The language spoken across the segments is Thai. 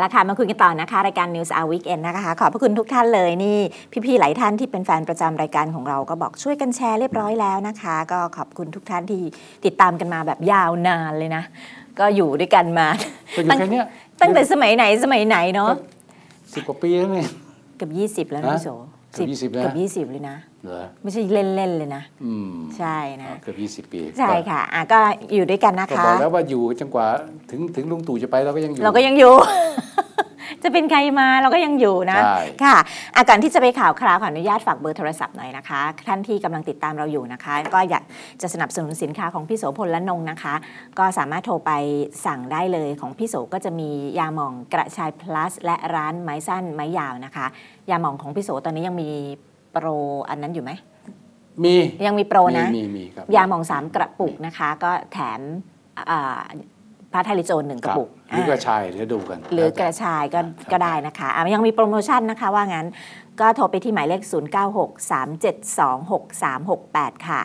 ละค่ะมาคุยกันต่อนะคะรายการ News Hour Weekend นะคะขอบพระคุณทุกท่านเลยนี่พี่ๆหลายท่านที่เป็นแฟนประจำรายการของเราก็บอกช่วยกันแชร์เรียบร้อยแล้วนะคะก็ขอบคุณทุกท่านที่ติดตามกันมาแบบยาวนานเลยนะก็อยู่ด้วยกันมาตั้งแต่สมัยไหนเนาะ 10 กว่าปีแล้วเนี่ยเกือบ20แล้วนะพี่โสเกือบ 20เลยนะไม่ใช่เล่นๆเลยนะใช่นะเกือบ20 ปีใช่ค่ะก็อยู่ด้วยกันนะคะก็บอกแล้วว่าอยู่จนกว่าถึงลุงตู่จะไปเราก็ยังอยู่ จะเป็นใครมาเราก็ยังอยู่นะค่ะก่อนที่จะไปข่าวคราวขออนุญาตฝากเบอร์โทรศัพท์หน่อยนะคะท่านที่กำลังติดตามเราอยู่นะคะก็อยากจะสนับสนุนสินค้าของพี่โสพลและนงนะคะก็สามารถโทรไปสั่งได้เลยของพี่โสก็จะมียาหม่องกระชาย plus และร้านไม้สั้นไม้ยาวนะคะยาหม่องของพี่โสตอนนี้ยังมีโปรอันนั้นอยู่ไหมยังมีโปรนะมีครับยาหม่อง3 กระปุกนะคะก็แถมพาทาลิโจน1 กระปุกหรือกระชายเดี๋ยวดูกันหรือกระชายก็ได้นะคะยังมีโปรโมชั่นนะคะว่างั้นก็โทรไปที่หมายเลข0963726368ค่ะ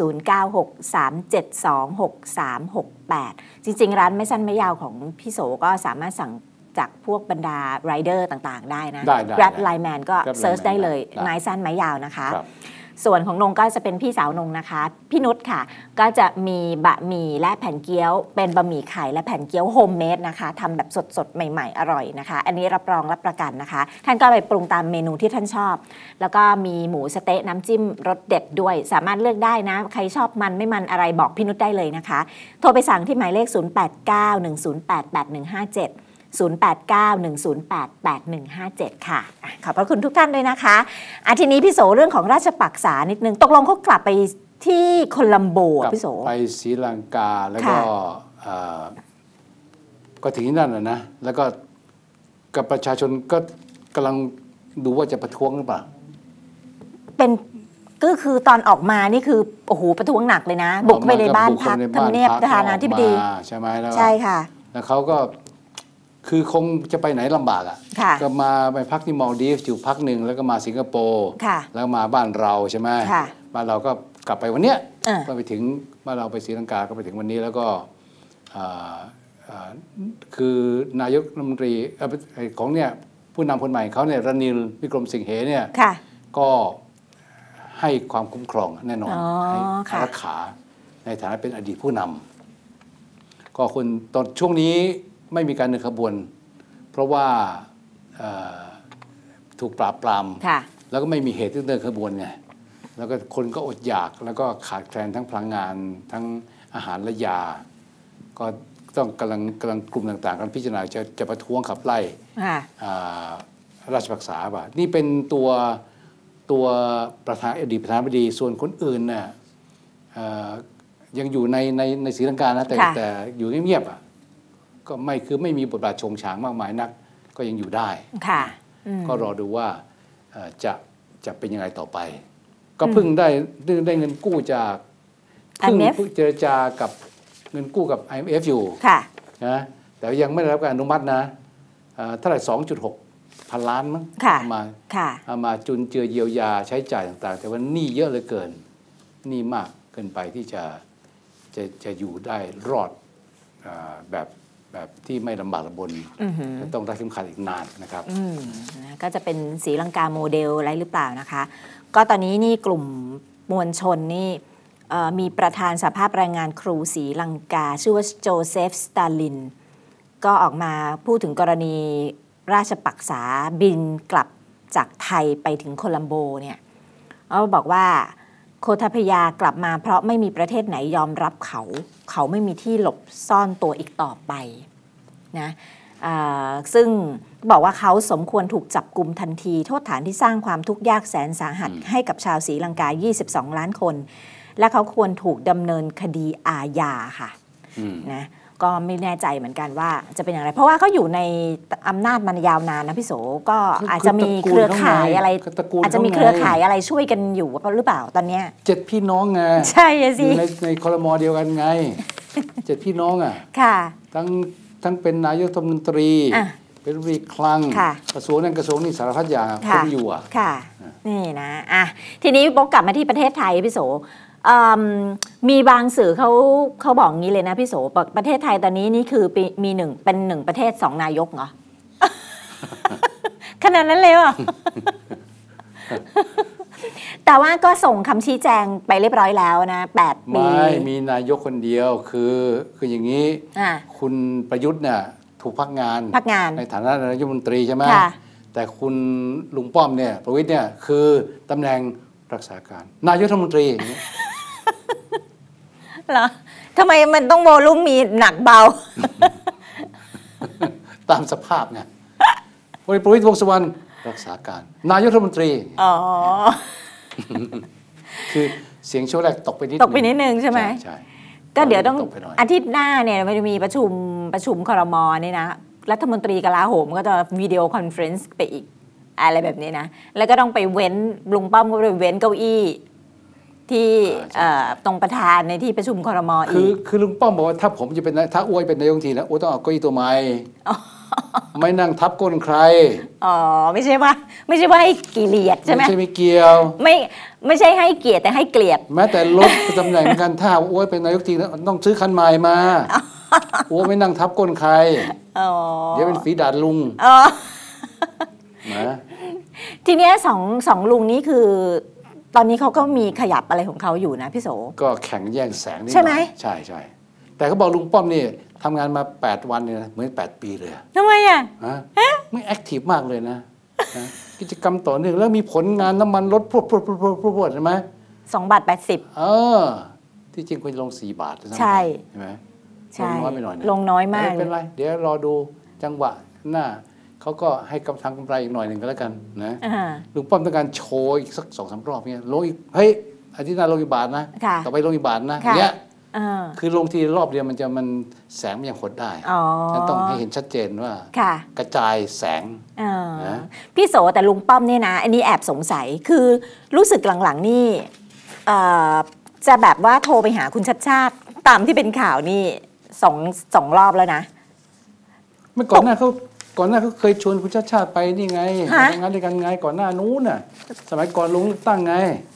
0963726368จริงๆร้านไม่สั้นไม่ยาวของพี่โสก็สามารถสั่งจากพวกบรรดาไรเดอร์ต่างๆได้นะ Grab Line Man ก็เซิร์ชได้เลยไม้สั้นไม้ยาวนะคะส่วนของนงก็จะเป็นพี่สาวนงนะคะพี่นุชค่ะก็จะมีบะหมี่และแผ่นเกี๊ยวเป็นบะหมี่ไข่และแผ่นเกี๊ยวโฮมเมดนะคะทำแบบสดๆใหม่ๆอร่อยนะคะอันนี้รับรองรับประกันนะคะท่านก็ไปปรุงตามเมนูที่ท่านชอบแล้วก็มีหมูสะเต๊ะน้ำจิ้มรสเด็ดด้วยสามารถเลือกได้นะใครชอบมันไม่มันอะไรบอกพี่นุชได้เลยนะคะโทรไปสั่งที่หมายเลข08910881570891088157ค่ะขอบพระคุณทุกท่านด้วยนะคะทีนี้พี่โสเรื่องของราชปักษานิดนึงตกลงเขากลับไปที่โคลัมโบพี่โสไปศรีลังกาแล้วก็ถึงที่นั่นนะแล้วก็กับประชาชนก็กำลังดูว่าจะประท้วงหรือเปล่าเป็นก็คือตอนออกมานี่คือโอ้โหประท้วงหนักเลยนะบุกไปในบ้านพักทำเนียบประธานาธิบดีใช่ไหมแล้วใช่ค่ะแล้วเขาก็คือคงจะไปไหนลำบากก็มาไปพักที่มอลดีฟอยู่พักหนึ่งแล้วก็มาสิงคโปร์แล้วมาบ้านเราใช่ไหมบ้านเราก็กลับไปวันเนี้ยก็ไปถึงบ้านเราไปศรีลังกาก็ไปถึงวันนี้แล้วก็คือนายกรัฐมนตรีของเนี่ยผู้นำคนใหม่เขาเนี่ยรณิล วิกรมสิงเหเนี่ยก็ให้ความคุ้มครองแน่นอนให้รักษาในฐานะเป็นอดีตผู้นำก็คนตอนช่วงนี้ไม่มีการเดินขบวนเพราะว่าถูกปราบปรามแล้วก็ไม่มีเหตุที่เดินขบวนไงแล้วก็คนก็อดอยากแล้วก็ขาดแคลนทั้งพลังงานทั้งอาหารและยาก็ต้องกำลังกลุ่มต่างๆกันพิจารณาจะประท้วงขับไล่ราชปักษาป่ะนี่เป็นตัวประธานอดีตประธานาธิบดีส่วนคนอื่นน่ะยังอยู่ในศรีลังกานะแต่อยู่เงียบๆก็ไม่มีบทบาทชงฉางมากมายนักก็ยังอยู่ได้ก็รอดูว่าจะเป็นยังไงต่อไปก็เพิ่งได้เงินกู้จากเพิ่งเจรจากับเงินกู้กับ IMF อยู่นะแต่ยังไม่ได้รับการอนุมัตินะเท่าไหร่ 2.6 พันล้านมั้งเอามาจุนเจือเยียวยาใช้จ่ายต่างๆแต่ว่าหนี้เยอะเหลือเกินหนี้มากเกินไปที่จะอยู่ได้รอดแบบที่ไม่ลำบากลำบนต้องได้เข็มขัดอีกนานนะครับก็จะเป็นศรีลังกาโมเดลอะไรหรือเปล่านะคะก็ตอนนี้นี่กลุ่มมวลชนนี่มีประธานสภาพแรงงานครูศรีลังกาชื่อว่าโจเซฟสตาลินก็ออกมาพูดถึงกรณีราชปักษาบินกลับจากไทยไปถึงโคลัมโบเนี่ยเขาบอกว่าโคทาพยากลับมาเพราะไม่มีประเทศไหนยอมรับเขาไม่มีที่หลบซ่อนตัวอีกต่อไปนะซึ่งบอกว่าเขาสมควรถูกจับกุมทันทีโทษฐานที่สร้างความทุกข์ยากแสนสาหัสให้กับชาวศรีลังกา22 ล้านคนและเขาควรถูกดำเนินคดีอาญาค่ะนะก็ไม่แน่ใจเหมือนกันว่าจะเป็นอย่างไรเพราะว่าเขาอยู่ในอำนาจมันยาวนานนะพี่โสก็อาจจะมีเครือข่ายอะไรช่วยกันอยู่หรือเปล่าตอนนี้ 7 พี่น้องไงใช่สิในครม.เดียวกันไง7 พี่น้องค่ะทั้งเป็นนายกรัฐมนตรีเป็นรัฐมนตรีคลังกระทรวงนั้นกระทรวงนี้สารพัดอย่างคนอยู่ค่ะนี่นะทีนี้โป๊กกลับมาที่ประเทศไทยพี่โสมีบางสื่อเขาบอกงี้เลยนะพี่โสประเทศไทยตอนนี้นี่คือเป็น1 ประเทศ2 นายกเหรอขนาดนั้นเลยเหรอ แต่ว่าก็ส่งคำชี้แจงไปเรียบร้อยแล้วนะ8 ปีไม่มีนายกคนเดียวคืออย่างนี้คุณประยุทธ์เนี่ยถูกพักงานในฐานะนายกรัฐมนตรีใช่ไหมแต่คุณลุงป้อมเนี่ยประวิตรเนี่ยคือตำแหน่งรักษาการนายกรัฐมนตรีอย่างนี้เหรอทำไมมันต้องโวลุ่มมีหนักเบาตามสภาพไงประวิตรวงษ์สุวรรณรักษาการนายกรัฐมนตรีอ๋อคือเสียงช่วงแรกตกไปนิดนึงใช่ไหมใช่ก็เดี๋ยวต้องอาทิตย์หน้าเนี่ยมันจะมีประชุมครม.นี่นะรัฐมนตรีกลาโหมก็จะวิดีโอคอนเฟรนซ์ไปอีกอะไรแบบนี้นะแล้วก็ต้องไปเว้นลุงป้อมก็ไปเว้นเก้าอี้ที่ตรงประธานในที่ประชุมครม.อีกคือลุงป้อมบอกว่าถ้าผมจะเป็นถ้าอ้วยเป็นนายกทีนะอ้วยต้องเอาเก้าอี้ตัวใหม่ไม่นั่งทับก้นใครอ๋อไม่ใช่ว่าให้เกลียดใช่ไหมไม่ใช่ไม่เกี่ยวไม่ใช่ให้เกียรติแต่ให้เกลียดแม้แต่รถตำแหน่งกันถ้าอ้วยเป็นนายกทีต้องซื้อคันใหม่มาอ้วยไม่นั่งทับก้นใครเดี๋ยวเป็นฝีดาษลุงนะทีเนี้ยสองลุงนี้คือตอนนี้เขาก็มีขยับอะไรของเขาอยู่นะพี่โสก็แข่งแย่งแสงนี่ใช่ไหมใช่แต่เขาบอกลุงป้อมนี่ทำงานมา8 วันเนี่ยนะเหมือน8 ปีเลยทำไมอ่ะไม่แอคทีฟมากเลยนะกิจกรรมต่อเนื่องแล้วมีผลงานน้ำมันลดพรวดใช่ไหม 2.80 ที่จริงควรลง4 บาทใช่ไหมใช่ลงน้อยไปหน่อยลงน้อยมากไม่เป็นไรเดี๋ยวรอดูจังหวะหน้าเขาก็ให้กำทางกำไรอีกหน่อยหนึ่งก็แล้วกันนะลุงป้อมต้องการโชว์อีกสัก2-3 รอบเนี่ยลงอีกเฮ้ยอาทิตย์หน้าลงอีกบาทนะต่อไปลงอีกบาทนะเนี้ยคือลงทีรอบเดียวมันแสงมันยังหดได้ต้องให้เห็นชัดเจนว่ากระจายแสงนะพี่โสแต่ลุงป้อมเนี่ยนะอันนี้แอบสงสัยคือรู้สึกหลังๆนี่จะแบบว่าโทรไปหาคุณชัดชาติตามที่เป็นข่าวนี่สองรอบแล้วนะเมื่อก่อนหน้าเขาเคยชวนคุณชัดชาติไปนี่ไงทำงานด้วยกันไงก่อนหน้านู้นน่ะสมัยก่อนลุงตั้งไง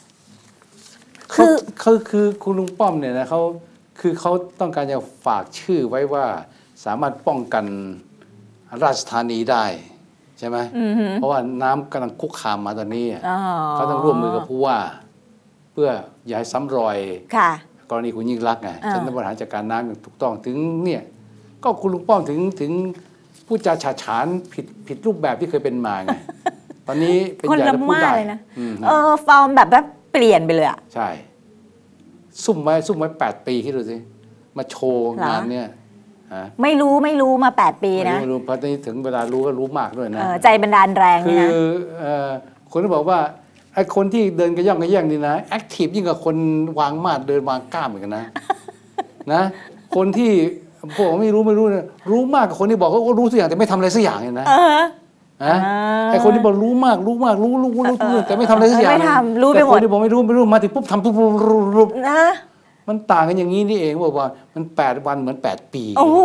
คือคุณลุงป้อมเนี่ยนะเขาต้องการจะฝากชื่อไว้ว่าสามารถป้องกันราชธานีได้ใช่ไหมเพราะว่าน้ำกำลังคุกคามมาตอนนี้เขาต้องร่วมมือกับผู้ว่าเพื่ออย่าให้ซ้ำรอยกรณีคุณยิ่งลักษณ์ไงฉันต้องบริหารจัดการน้ำอย่างถูกต้องถึงเนี่ยก็คุณลุงป้อมถึงผู้จาฉาฉานผิดรูปแบบที่เคยเป็นมาไงตอนนี้เป็นใหญ่แล้วพูดได้ฟอร์มแบบเปลี่ยนไปเลยอ่ะใช่ซุ่มไว้8 ปีคิดดูสิมาโชว์งานเนี่ยไม่รู้มา8 ปีนะไม่รู้พอตอนนี้ถึงเวลารู้ก็รู้มากด้วยนะใจบันดาลแรงนี่นะคือคนที่บอกว่าไอ้คนที่เดินกระย่องกระแย่งนี่นะแอคทีฟยิ่งกว่าคนวางมาดเดินวางกล้ามเหมือนกันนะคนที่พวกไม่รู้นะรู้มากกว่าคนที่บอกว่ารู้ทุกอย่างแต่ไม่ทำอะไรสักอย่างเลยนะไอ้คนที่บอกรู้มากรู้แต่ไม่ทำอะไรสักอย่างแต่คนที่บอกไม่รู้มาถึงปุ๊บทำปุ๊บนะมันต่างกันอย่างนี้นี่เองบอกว่ามัน8 วันเหมือน8 ปีโอ้โห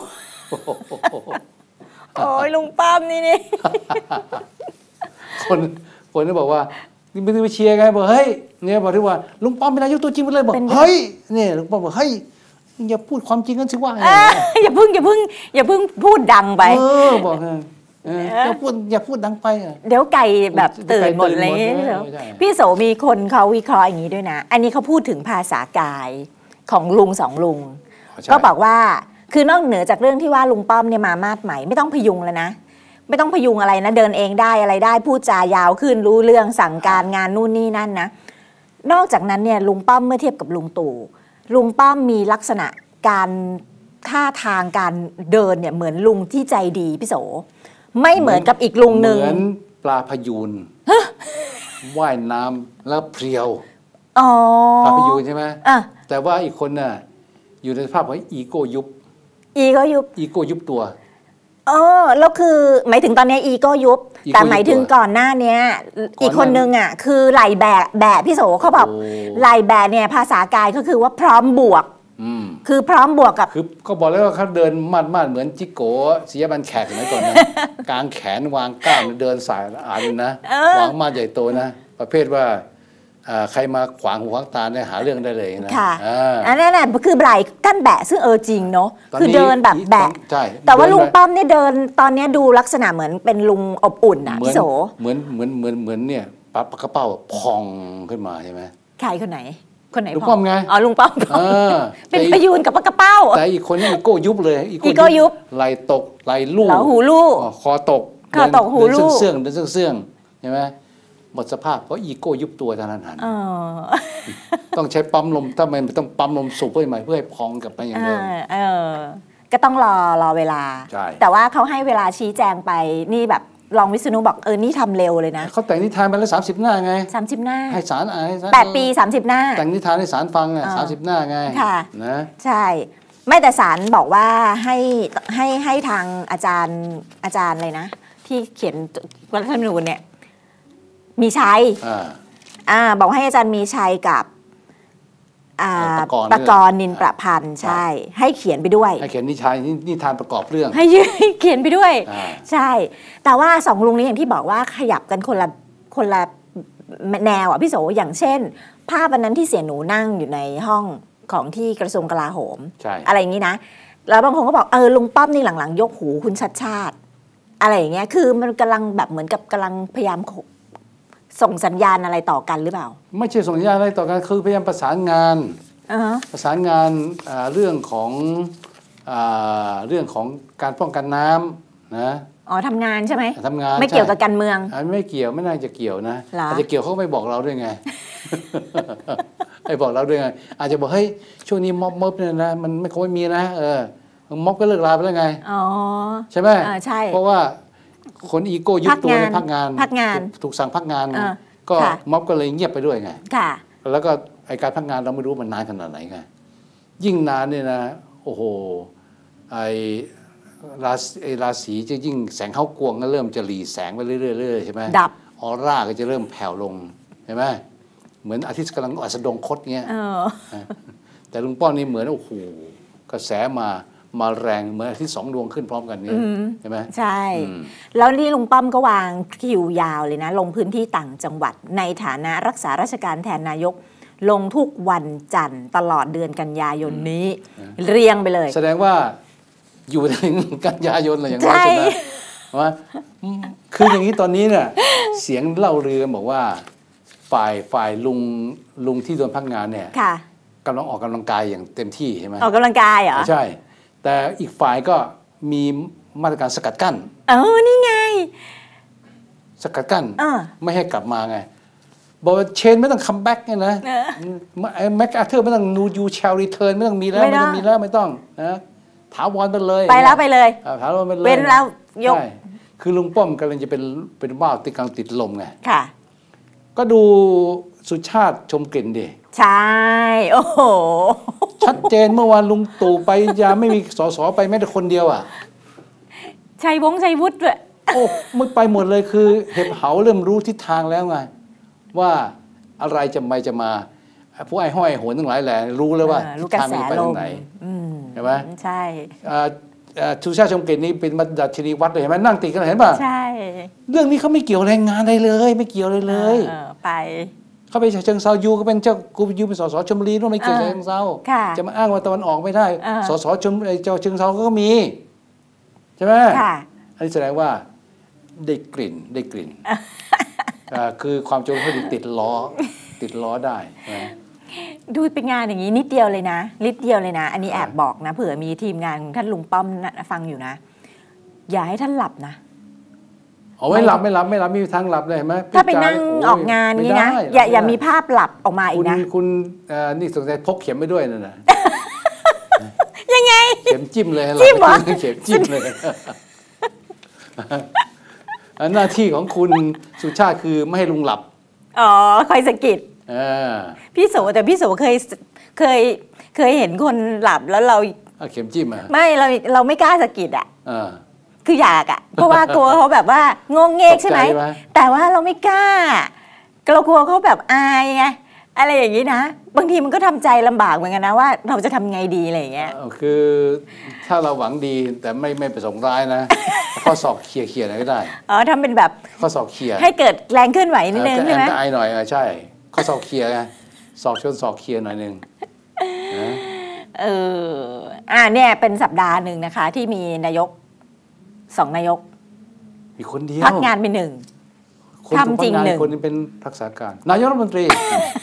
โอ้ยลุงป้อมนี่คนที่บอกว่านี่ไม่ได้ไปเชียร์ไงบอกเฮ้ยเนี่ยบอกที่ว่าลุงป้อมเป็นนายกตัวจริงไปเลยบอกเฮ้ยเนี่ยลุงป้อมบอกเฮ้ยอย่าพูดความจริงกันสิว่าอย่าเพิ่งพูดดังไปบอกอย่าพูดดังไปเดี๋ยวไก่แบบตื่นหมดเลยพี่โสมีคนเขาวิเคราะห์อย่างนี้ด้วยนะอันนี้เขาพูดถึงภาษากายของลุง2 ลุงก็บอกว่าคือนอกเหนือจากเรื่องที่ว่าลุงป้อมเนี่ยมามาดใหม่ไม่ต้องพยุงแล้วนะไม่ต้องพยุงอะไรนะเดินเองได้อะไรได้พูดจายาวขึ้นรู้เรื่องสั่งการงานนู่นนี่นั่นนะนอกจากนั้นเนี่ยลุงป้อมเมื่อเทียบกับลุงตู่ลุงป้อมมีลักษณะการท่าทางการเดินเนี่ยเหมือนลุงที่ใจดีพี่โสไม่เหมือนกับอีกลุงหนึ่งเหมือนปลาพยูนว่ายน้ำแล้วเพรียวปลาพยูนใช่ไหมแต่ว่าอีกคนน่ะอยู่ในสภาพของอีโก้ยุบตัวแล้วคือหมายถึงตอนนี้อีโก้ยุบแต่หมายถึงก่อนหน้านี้อีกคนนึงอ่ะคือไหลแบะพี่โสเขาบอกไหลแบะเนี่ยภาษากายก็คือว่าพร้อมบวกคือพร้อมบวกกับคือก็บอกแล้วว่าเขาเดินมาดเหมือนจิโก้ศิยบันแขกสมัยก่อนนะกางแขนวางกล้ามเดินสายอ่านนะวางมาดใหญ่โตนะประเภทว่าใครมาขวางหูขวางตาเนี่ยหาเรื่องได้เลยนะค่ะอันนั้นน่ะคือไหล่กั้นแบะซึ่งจริงเนาะคือเดินแบบแบะแต่ว่าลุงป้อมเนี่ยเดินตอนนี้ดูลักษณะเหมือนเป็นลุงอบอุ่นอ่ะพี่โสเหมือนเนี่ยปั๊บกระเป๋าพองขึ้นมาใช่ไหมใครคนไหนลุงป้อมไงอ๋อลุงป้อมเป็นพยูนกับปากกระเป้าแต่อีกคนนี่อีโก้ยุบเลยอีโก้ยุบไหลตกไหลลู่หูลู่คอตกหูลู่เสื่องใช่ไหมหมดสภาพเพราะอีโก้ยุบตัวเท่านั้นต้องใช้ปั๊มลมถ้ามันต้องปั๊มลมสูบเพื่อใหม่เพื่อให้พองกลับมาอย่างเดิมก็ต้องรอเวลาแต่ว่าเขาให้เวลาชี้แจงไปนี่แบบรองวิษณุบอกนี่ทำเร็วเลยนะเขาแต่งนิทานไปแล้ว30 หน้าไง 30 หน้าให้ศาล 8 ปี30 หน้าแต่งนิทานให้ศาลฟัง30 หน้าไงค่ะนะใช่ไม่แต่ศาลบอกว่าให้ทางอาจารย์เลยนะที่เขียนรัฐธรรมนูญเนี่ยมีชัยบอกให้อาจารย์มีชัยกับประกรณ์นินประพันธ์ใช่ให้เขียนไปด้วยให้เขียนนิทานประกอบเรื่องให้เขียนไปด้วยใช่แต่ว่าสองลุงนี้อย่างที่บอกว่าขยับกันคนละแนวอ่ะพี่โสอย่างเช่นภาพวันนั้นที่เสียหนูนั่งอยู่ในห้องของที่กระทรวงกลาโหมอะไรอย่างนี้นะแล้วบางคนก็บอกลุงป้อมนี่หลังๆยกหูคุณชัดชาติอะไรอย่างเงี้ยคือมันกำลังแบบเหมือนกับกำลังพยายามส่งสัญญาณอะไรต่อกันหรือเปล่าไม่ใช่ส่งสัญญาณอะไรต่อกันคือพยายามประสานงานเรื่องของการป้องกันน้ำนะทำงานใช่ไหมทำงานไม่เกี่ยวกับการเมืองไม่เกี่ยวไม่น่าจะเกี่ยวนะอาจจะเกี่ยวเขาไม่บอกเราด้วยไงไม่บอกเราด้วยไงอาจจะบอกเฮ้ยช่วงนี้ม็อบเนี่ยนะมันไม่คงไม่มีนะม็อบก็เลิกลาไปแล้วไงใช่ไหมใช่เพราะว่าคนอีโก้ยุบตัวในพักงานถูกสั่งพักงานก็ม็อบก็เลยเงียบไปด้วยไงแล้วก็ไอการพักงานเราไม่รู้มันนานขนาดไหนไงยิ่งนานเนี่ยนะโอ้โหไอราศีจะยิ่งแสงเข้ากวงก็เริ่มจะหลีแสงไปเรื่อยๆใช่ไหมดับออร่าก็จะเริ่มแผ่วลงใช่ไหมเหมือนอาทิตย์กำลังอัสดงคตเงี้ยแต่ลุงป้อมนี่เหมือนโอ้โหกระแสมาแรงเหมือนอาทิตย์2 ดวงขึ้นพร้อมกันนี่ใช่ไหมใช่แล้วนี่ลุงป้อมก็วางคิวยาวเลยนะลงพื้นที่ต่างจังหวัดในฐานะรักษาราชการแทนนายกลงทุกวันจันทร์ตลอดเดือนกันยายนนี้เรียงไปเลยแสดงว่าอยู่ถึงกันยายนอะไรอย่างนั้นใช่ไหมว่าคืออย่างนี้ตอนนี้เนี่ยเสียงเล่าลือบอกว่าฝ่ายลุงที่โดนพักงานเนี่ยกำลังออกกำลังกายอย่างเต็มที่ใช่ไหมออกกำลังกายเหรอใช่แต่อีกฝ่ายก็มีมาตรการสกัดกั้นนี่ไงสกัดกั้นไม่ให้กลับมาไงบอกว่าเชนไม่ต้องคัมแบ็กไงนะแม็กอาเธอร์ไม่ต้องยูแชลรีเทิร์นไม่ต้องมีแล้วไม่ต้องนะถาวรไปเลยไปเลยถาวรไปเลยเป็นแล้วยกคือลุงป้อมกำลังจะเป็นบ้าติดกลางติดลมไงค่ะก็ดูสุชาติชมกลิ่นดิใช่โอ้โหชัดเจนเมื่อวานลุงตู่ไปยาไม่มีสสไปแม้แต่คนเดียวชัยวุฒิด้วยโอ้มึงไปหมดเลยคือเห็บเหาเริ่มรู้ทิศทางแล้วไงว่าอะไรจะมาพวกไอ้ห้อยโหนทั้งหลายแหล่รู้แล้วว่าทิศทางมันไปทางไหนใช่ไหมใช่สุชาติชมกลิ่นนี่เป็นมาดัชนีวัดเลยเห็นไหมนั่งติดกันเห็นป่ะใช่เรื่องนี้เขาไม่เกี่ยวแรงงานอะไรเลยไม่เกี่ยวเลยไปเขาไปเชิงเซายูก็เป็นเจ้ากูยูเป็นสสชลบุรีด้วยไม่เกี่ยวกับเชิงเซาจะมาอ้างว่าตะวันออกไม่ได้สสเจ้าเชิงเซาก็มีใช่ไหมอันนี้แสดงว่าได้กลิ่นคือความโจรเขาติดล้อได้ดูเป็นงานอย่างนี้นิดเดียวเลยนะอันนี้แอบบอกนะเผื่อมีทีมงานของท่านลุงป้อมฟังอยู่นะอย่าให้ท่านหลับนะไม่หลับมีทางหลับเลยไหมถ้าไปนั่งออกงานนี้นะอย่ามีภาพหลับออกมาอีกนะคุณนี่สงสัยพกเข็มไปด้วยนั่นน่ะยังไงเข็มจิ้มเลยจิ้มเหรอเข็มจิ้มเลยหน้าที่ของคุณสุชาติคือไม่ให้ลุงหลับคอยสะกิดพี่โสเคยเห็นคนหลับแล้วเราเข็มจิ้มไม่เราไม่กล้าสะกิดคืออยากเพราะว่ากลัวเขาแบบว่างงเงกใช่ไหมแต่ว่าเราไม่กล้าเรากลัวเขาแบบอายไงอะไรอย่างนี้นะบางทีมันก็ทำใจลำบากเหมือนกันนะว่าเราจะทำไงดีอะไรอย่างเงี้ยคือถ้าเราหวังดีแต่ไม่ประสงค์ร้ายนะข้อศอกเขี่ยอะไรก็ได้ทำเป็นแบบข้อศอกเขี่ยให้เกิดแรงเคลื่อนไหวนิดนึงใช่ไหมอายหน่อยใช่ข้อศอกเคลียร์ไงศอกชนศอกเคลียร์หน่อยนึงนะเนี่ยเป็นสัปดาห์หนึ่งนะคะ ที่มีนายก2 นายกมีคนเดียวพักงานไป1ทำจริง1 คนนึงเป็นรักษาการนายกรัฐมนตรี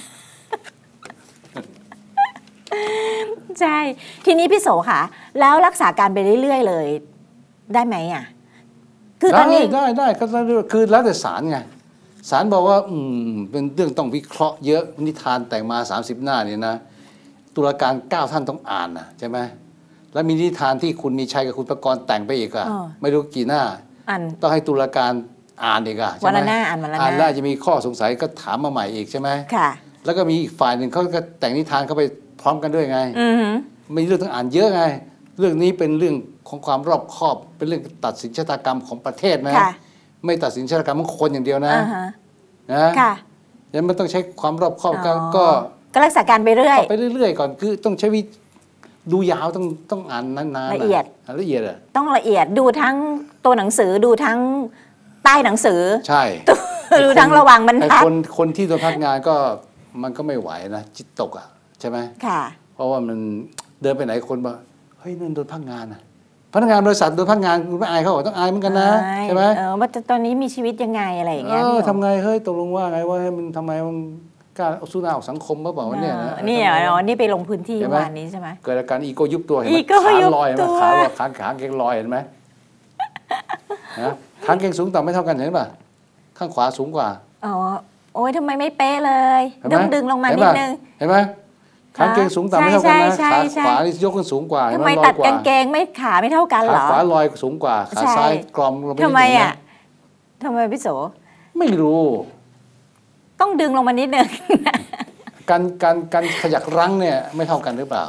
ใช่ทีนี้พี่โสค่ะแล้วรักษาการไปเรื่อยๆเลยได้ไหมอ่ะคือตอนนี้ได้ก็คือแล้วแต่ศาลไงศาลบอกว่าเป็นเรื่องต้องวิเคราะห์เยอะนิทานแต่งมา30 หน้าเนี่ยนะตุลาการ9 ท่านต้องอ่านนะใช่ไหมแล้วมีนิทานที่คุณมีชัยกับคุณประกรณ์แต่งไปอีกอะไม่รู้กี่หน้าต้องให้ตุลาการอ่านอีกอะวันละหน้าอ่านวันละหน้าแล้วจะมีข้อสงสัยก็ถามมาใหม่อีกใช่ไหมค่ะแล้วก็มีอีกฝ่ายหนึ่งเขาก็แต่งนิทานเข้าไปพร้อมกันด้วยไงมีเรื่องต้องอ่านเยอะไงเรื่องนี้เป็นเรื่องของความรอบคอบเป็นเรื่องตัดสินชะตากรรมของประเทศนะไม่ตัดสินชะตากรรมของคนอย่างเดียวนะค่ะยังไม่ต้องใช้ความรอบคอบก็รักษาการไปเรื่อยก่อนคือต้องใช้ดูยาวต้องอ่านนานๆละเอียดอะต้องละเอียดดูทั้งตัวหนังสือดูทั้งใต้หนังสือใช่ดูทั้งระหว่างบรรทัดคนที่โดนพักงานก็มันก็ไม่ไหวนะจิตตกอ่ะใช่ไหมค่ะเพราะว่ามันเดินไปไหนคนบอกเฮ้ยนั่นโดนพักงานอ่ะพนักงานบริษัทโดนพักงานคุณไม่อายเขาต้องอายเหมือนกันนะใช่ไหมว่าตอนนี้มีชีวิตยังไงอะไรอย่างเงี้ยทำไงเฮ้ยตกลงว่าไงว่าให้มันทำไมมันกล้าสู้หน้าออกสังคมมาบอกว่าเนี่ยนะนี่ไปลงพื้นที่วันนี้ใช่ไหมเกิดอาการอีโก้ยุบตัวเห็นไหมขาลอยนะขาเก่งลอยเห็นไหมนะขาเก่งสูงต่ำไม่เท่ากันเห็นป่ะข้างขวาสูงกว่าโอ้ยทำไมไม่เป๊ะเลยดึงลงมานิดนึงเห็นไหมขาเก่งสูงต่ำไม่เท่ากันนะขาขวายกขึ้นสูงกว่าทำไมตัดกางเกงไม่ขาไม่เท่ากันเหรอขาขวาลอยสูงกว่าขาซ้ายกลอมลงไปทำไมอ่ะทำไมพี่โสไม่รู้ต้องดึงลงมานิดนึงการขยักรั้งเนี่ยไม่เท่ากันหรือเปล่า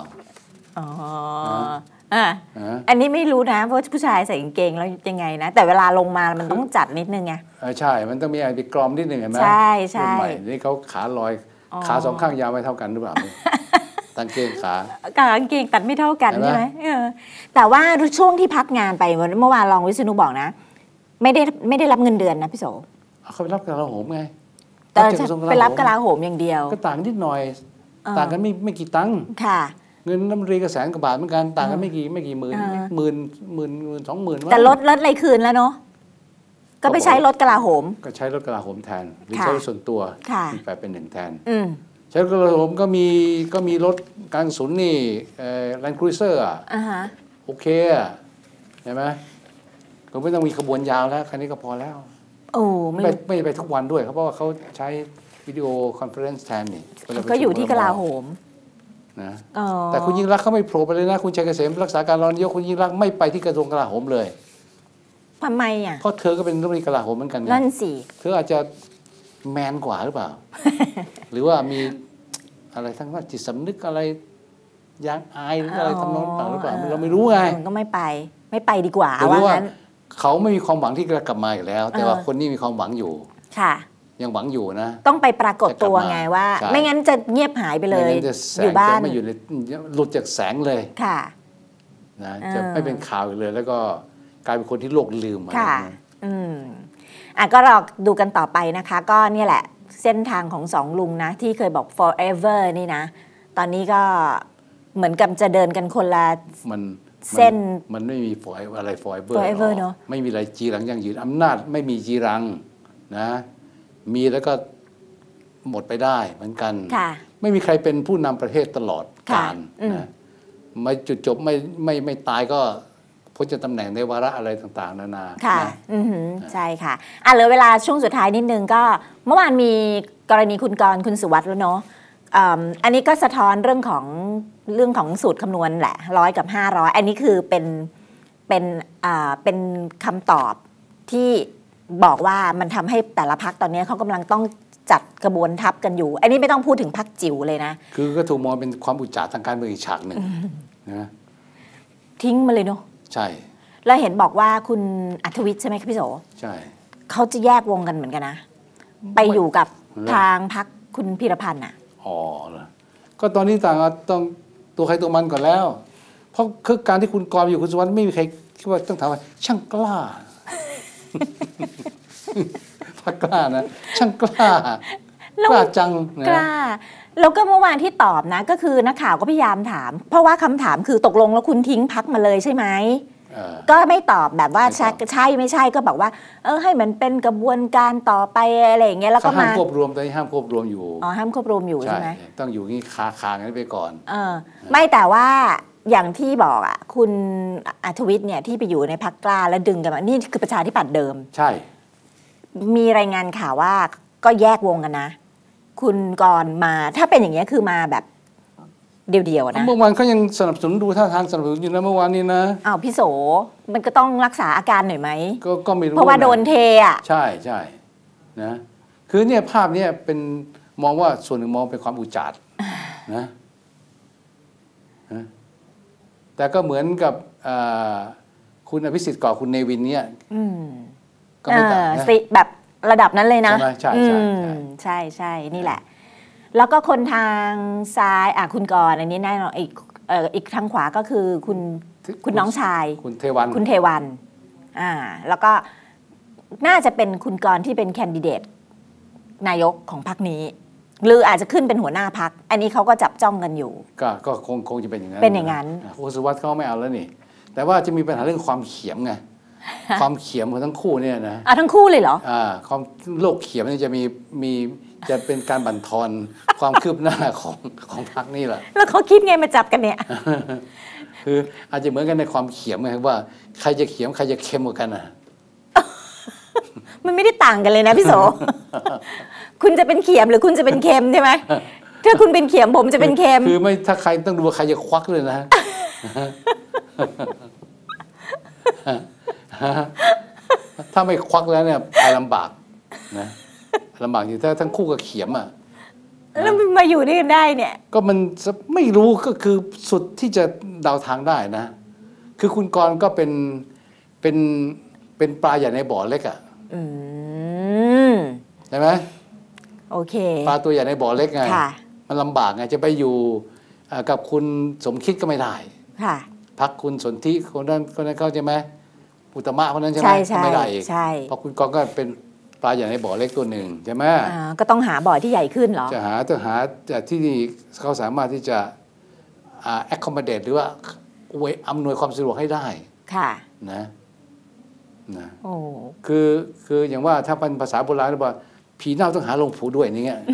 อันนี้ไม่รู้นะเพราะผู้ชายใส่กางเกงแล้วยังไงนะแต่เวลาลงมามันต้องจัดนิดนึงไงใช่มันต้องมีอะไรไปกรอมนิดนึงเห็นไหมใช่ใช่นี่เขาขาลอยขาสองข้างยาวไม่เท่ากันหรือเปล่ากางเกงขากางเกงตัดไม่เท่ากันใช่ไหมแต่ว่าช่วงที่พักงานไปเมื่อวานรองวิษณุบอกนะไม่ได้รับเงินเดือนนะพี่โสเขาไปรับกลาโหมไงแต่ไปรับกลาโหมอย่างเดียวก็ต่างนิดหน่อยต่างกันไม่กี่ตังค์ค่ะเงินน้ำรีก็100,000 กว่าบาทเหมือนกันต่างกันไม่กี่หมื่น20,000 แต่ลดอะไรคืนแล้วเนาะก็ไปใช้รถกลาโหมก็ใช้รถกลาโหมแทนหรือใช้รถส่วนตัวแปลเป็น1แทนใช้รถกลาโหมก็มีรถการกระสุนนี่แลนด์ครูเซอร์โอเคใช่ไหมก็ไม่ต้องมีขบวนยาวแล้วคันนี้ก็พอแล้วไม่ไปทุกวันด้วยเพราะว่าเขาใช้วิดีโอคอนเฟอเรนซ์แทนนี่ก็อยู่ที่กลาโหมนะแต่คุณยิ่งรักเขาไม่โผล่ไปเลยนะคุณชัยเกษมรักษาการรองนายกคุณยิ่งรักไม่ไปที่กระทรวงกลาโหมเลยทำไมอ่ะเพราะเธอก็เป็นรัฐมนตรีกลาโหมเหมือนกันนั่นสิเธออาจจะแมนกว่าหรือเปล่า หรือว่ามีอะไรทั้งว่าจิตสำนึกอะไรยางอายหรืออะไรทำนองต่างหรือเปล่าเราไม่รู้ไงก็ไม่ไปดีกว่าว่างั้นเขาไม่มีความหวังที่จะกลับมาอีกแล้วแต่ว่าคนนี้มีความหวังอยู่ค่ะยังหวังอยู่นะต้องไปปรากฏตัวไงว่าไม่งั้นจะเงียบหายไปเลยอยู่บ้านไม่อยู่ในหลุดจากแสงเลยค่ะนะจะไม่เป็นข่าวอีกเลยแล้วก็กลายเป็นคนที่โลกลืมค่ะก็รอดูกันต่อไปนะคะก็เนี่ยแหละเส้นทางของ2 ลุงนะที่เคยบอก forever นี่นะตอนนี้ก็เหมือนกับจะเดินกันคนละเส้นมันไม่มีอะไร forever เนาะไม่มีอะไรจีรังยั่งยืนอำนาจไม่มีจีรังนะมีแล้วก็หมดไปได้เหมือนกันไม่มีใครเป็นผู้นำประเทศตลอดกาลนะไม่จุดจบไม่ตายก็พ้นจากตำแหน่งในวาระอะไรต่างๆนานาค่ะใช่ค่ะเหลือเวลาช่วงสุดท้ายนิดนึงก็เมื่อวานมีกรณีคุณกรณ์คุณสุวัสดิ์แล้วเนาะอันนี้ก็สะท้อนเรื่องของสูตรคำนวณแหละ100 กับ 500อันนี้คือเป็นคำตอบที่บอกว่ามันทำให้แต่ละพรรคตอนนี้เขากำลังต้องจัดกระบวนทัพกันอยู่อันนี้ไม่ต้องพูดถึงพรรคจิ๋วเลยนะคือก็ถูกมองเป็นความอุจจาระทางการเมืองอีกฉากหนึ่งนะทิ้งมาเลยเนาะใช่แล้วเห็นบอกว่าคุณอัธวิทย์ใช่ไหมครับพี่โสใช่เขาจะแยกวงกันเหมือนกันนะไปอยู่กับทางพรรคคุณพีรพันธ์อ่ะก็ตอนนี้ต่างต้องตัวใครตัวมันก่อนแล้วเพราะคือการที่คุณกรณ์อยู่คุณสุวรรณไม่มีใครคิดว่าต้องถามว่าช่างกล้าพรรคกล้านะช่างกล้ากล้าจังนะกล้าแล้วก็เมื่อวานที่ตอบนะก็คือนักข่าวก็พยายามถามเพราะว่าคำถามคือตกลงแล้วคุณทิ้งพรรคมาเลยใช่ไหมก็ไม่ตอบแบบว่าใช่ไม่ใช่ก็บอกว่าให้มันเป็นกระบวนการต่อไปอะไรอย่างเงี้ยแล้วก็มาห้ามควบรวมตอนนี้ห้ามควบรวมอยู่ห้ามควบรวมอยู่ใช่ไหมต้องอยู่นี่คางั้นไปก่อนไม่แต่ว่าอย่างที่บอกอ่ะคุณอัธวิทย์เนี่ยที่ไปอยู่ในพรรคกล้าแล้วดึงกันมานี่คือประชาธิปัตย์เดิมใช่มีรายงานข่าวว่าก็แยกวงกันนะคุณกรณ์มาถ้าเป็นอย่างเงี้ยคือมาแบบเดียวๆนะเมื่อวานเขายังสนับสนุนดูท่าทางสนับสนุนอยู่นะเมื่อวานนี้นะพี่โสมันก็ต้องรักษาอาการหน่อยไหมก็ไม่รู้เพราะว่าโดนเทอ่ะใช่นะคือเนี่ยภาพเนี่ยเป็นมองว่าส่วนหนึ่งมองเป็นความอุจจาระนะแต่ก็เหมือนกับคุณอภิสิทธิ์ก่อคุณเนวินเนี่ยก็ไม่ต่างนะแบบระดับนั้นเลยนะใช่ใช่นี่แหละแล้วก็คนทางซ้ายคุณกรณ์อันนี้แน่นอนอีกทางขวาก็คือคุณน้องชายคุณเทวันแล้วก็น่าจะเป็นคุณกรณ์ที่เป็นแคนดิเดตนายกของพรรคนี้หรืออาจจะขึ้นเป็นหัวหน้าพรรคอันนี้เขาก็จับจ้องกันอยู่ก็คงจะเป็นอย่างนั้นคุณสุวัสดิ์เขาไม่เอาแล้วนี่แต่ว่าจะมีปัญหาเรื่องความเขียมไงความเขียมของทั้งคู่เนี่ยนะทั้งคู่เลยเหรอความโลกเขียมนี่จะมีจะเป็นการบั่นทอนความคืบหน้าของพรรคนี่แหละแล้วเขาคิดไงมาจับกันเนี่ยคืออาจจะเหมือนกันในความเขียมไงว่าใครจะเขียมใครจะเค็มกว่ากันมันไม่ได้ต่างกันเลยนะพี่โส คุณจะเป็นเขียมหรือคุณจะเป็นเค็มใช่ไหมถ้าคุณเป็นเขียมผมจะเป็นเค็มคือไม่ถ้าใครต้องดูว่าใครจะควักเลยนะถ้าไม่ควักแล้วเนี่ยไปลำบากนะลำบากอยู่ถ้าทั้งคู่กับเขียมแล้วมันมาอยู่ด้วยกันได้เนี่ยก็มันไม่รู้ก็คือสุดที่จะเดาทางได้นะคือคุณกรณ์ก็เป็นปลาใหญ่ในบ่อเล็กใช่ไหมโอเคปลาตัวใหญ่ในบ่อเล็กไงมันลำบากไงจะไปอยู่กับคุณสมคิดก็ไม่ได้พรรคคุณสนธิคนนั้นเข้าใจไหมอุตมะคนนั้นใช่ไหมไม่ได้อีกเพราะคุณกรณ์ก็เป็นปลาใหญ่ในบ่อเล็กตัวหนึ่งใช่ไหมก็ต้องหาบ่อที่ใหญ่ขึ้นเหรอจะหาที่เขาสามารถที่จะaccommodate หรือว่าอำนวยความสะดวกให้ได้นะคืออย่างว่าถ้าเป็นภาษาโบราณว่าผีเน่าต้องหาลงผูด้วยนี่เงี้ย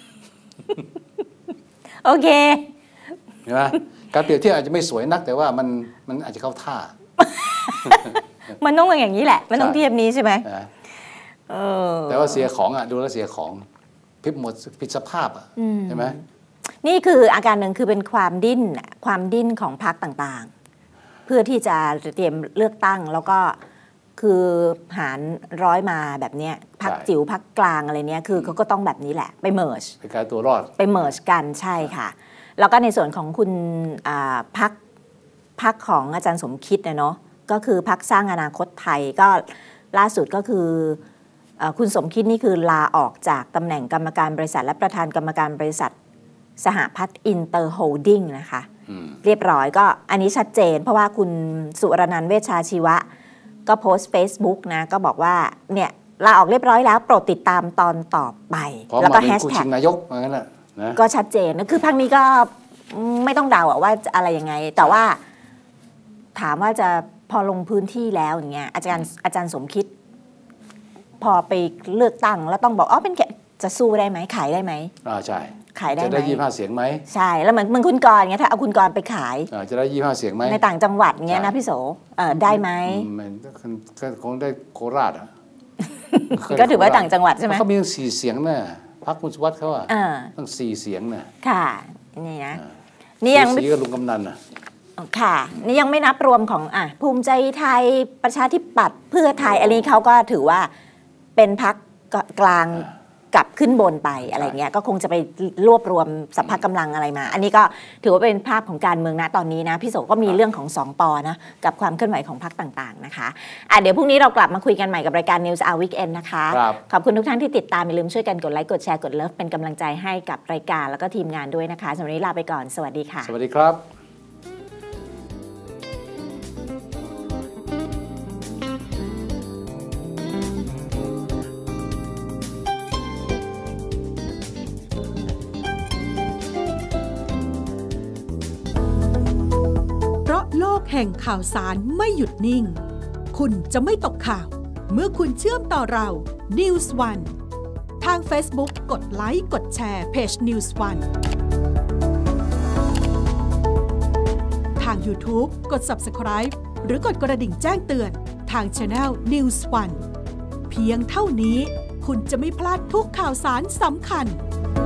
โอเคเห็นไหมการเปรียบเทียบอาจจะไม่สวยนักแต่ว่ามันอาจจะเข้าท่ามันต้องอย่างนี้แหละมันต้องเทียบนี้ใช่ไหมแต่ว่าเสียของดูแล้วเสียของผิดสภาพใช่ไหมนี่คืออาการหนึ่งคือเป็นความดิ้นของพรรคต่างๆเพื่อที่จะเตรียมเลือกตั้งแล้วก็คือหารร้อยมาแบบนี้พรรคจิ๋วพรรคกลางอะไรเนี้ยคือเขาก็ต้องแบบนี้แหละไปเมิร์จเป็นการตัวรอดไปเมิร์จกันใช่ค่ะแล้วก็ในส่วนของคุณพรรคของอาจารย์สมคิดเนาะก็คือพรรคสร้างอนาคตไทยก็ล่าสุดก็คือคุณสมคิดนี่คือลาออกจากตำแหน่งกรรมการบริษัทและประธานกรรมการบริษัทสหพัฒน์อินเตอร์โฮลดิ้งนะคะเรียบร้อยก็อันนี้ชัดเจนเพราะว่าคุณสุรนันท์เวชชาชีวะก็โพสต์ Facebook นะก็บอกว่าเนี่ยลาออกเรียบร้อยแล้วโปรดติดตามตอนต่อไปแล้วก็แฮชแท็กนายกงั้นแหละก็ชัดเจนนะคือพักนี้ก็ไม่ต้องเดาว่าอะไรยังไงแต่ว่าถามว่าจะพอลงพื้นที่แล้วอย่างเงี้ยอาจารย์สมคิดพอไปเลือกตั้งแล้วต้องบอกเป็นแกจะสู้ได้ไหมขายได้ไหมใช่ขายได้ไหมจะได้25 เสียงไหมใช่แล้วเหมือนคุณกรณ์เงี้ยถ้าเอาคุณกรณ์ไปขายจะได้25 เสียงไหมในต่างจังหวัดเงี้ยนะพี่โสได้ไหมคงได้โคราชก็ถือว่าต่างจังหวัดใช่ไหมเขามี4 เสียงน่ะพรรคคุณสุวัสดิ์เขาต้อง4 เสียงน่ะค่ะนี่นะนี่ยังสีกับลุงกำนันน่ะค่ะนี่ยังไม่นับรวมของภูมิใจไทยประชาธิปัตย์เพื่อไทยอันนี้เขาก็ถือว่าเป็นพรรคกลางกับขึ้นบนไปอะไรเงี้ยก็คงจะไปรวบรวมสัพพะกำลังอะไรมาอันนี้ก็ถือว่าเป็นภาพของการเมืองนะตอนนี้นะพี่โสก็มีเรื่องของ2 ปนะกับความเคลื่อนไหวของพรรคต่างๆนะคะเดี๋ยวพรุ่งนี้เรากลับมาคุยกันใหม่กับรายการ News Hour Weekend นะคะขอบคุณทุกท่านที่ติดตามอย่าลืมช่วยกันกดไลค์กดแชร์กดเลิฟเป็นกำลังใจให้กับรายการแล้วก็ทีมงานด้วยนะคะสำหรับวันนี้ลาไปก่อนสวัสดีค่ะสวัสดีครับโลกแห่งข่าวสารไม่หยุดนิ่งคุณจะไม่ตกข่าวเมื่อคุณเชื่อมต่อเรา News One ทาง Facebook กดไลค์กดแชร์เพจ News One ทาง YouTube กด Subscribe หรือกดกระดิ่งแจ้งเตือนทาง Channel News One เพียงเท่านี้คุณจะไม่พลาดทุกข่าวสารสำคัญ